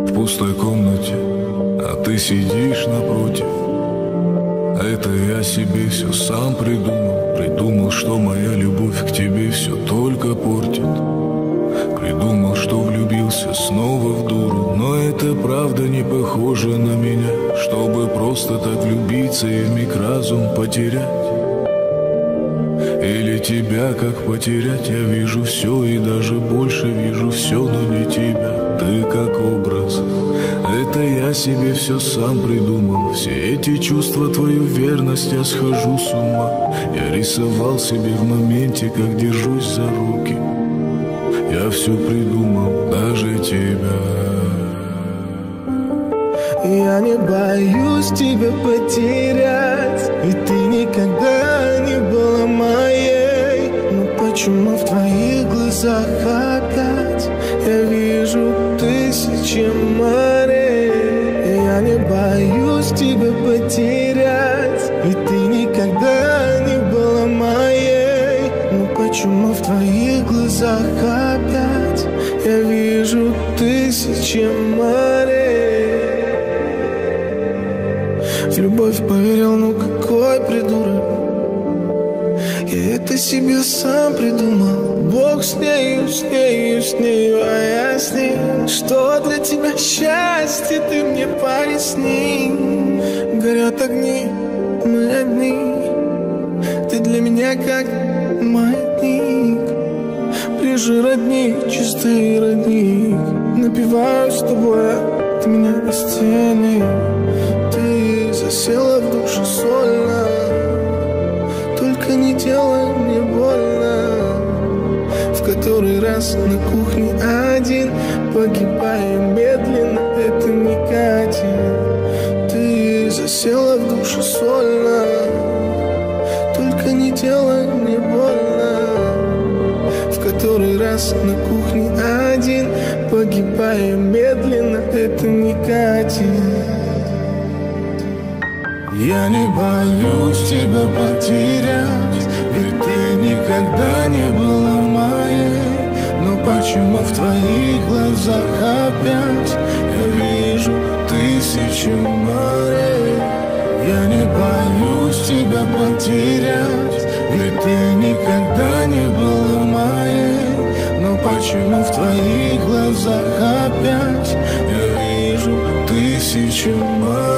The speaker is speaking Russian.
в пустой комнате, а ты сидишь напротив. Это я себе все сам придумал, что моя любовь к тебе все только портит. Придумал, что влюбился снова в дуру, но это правда не похоже на меня, чтобы просто так влюбиться и вмиг разум потерять. Или тебя как потерять? Я вижу все и даже больше вижу все, но не тебя. Ты как образ, это я себе все сам придумал. Все эти чувства, твою верность, я схожу с ума. Я рисовал себе в моменте, как держусь за руки. Я все придумал, даже тебя. Я не боюсь тебя потерять, ведь ты никогда не была моей. Но почему в твоих глазах опять я вижу тысячи морей? Я не боюсь тебя потерять, ведь ты никогда не была моей. Но почему в твоих глазах опять я вижу тысячи морей? В любовь поверил, ну какой придурок. Я это себе сам придумал. Бог с нею, а я с ней. Что для тебя счастье, ты мне поясни. Горят огни, мы одни. Ты для меня как маятник. Ближе родни, чистый родник. Напиваюсь с тобой, ты меня растени. Ты засела в душу сольно, только не делай мне больно. В который раз на кухне один, погибая медленно, это не катит. Ты засела в душу сольно, только не делай мне больно. В который раз на кухне один, погибая медленно, это не катит. Я не боюсь тебя потерять, ведь ты никогда не была моей. Но почему в твоих глазах опять я вижу тысячи морей? Я не боюсь тебя потерять, ведь ты никогда не была моей. Но почему в твоих глазах опять я вижу тысячи морей?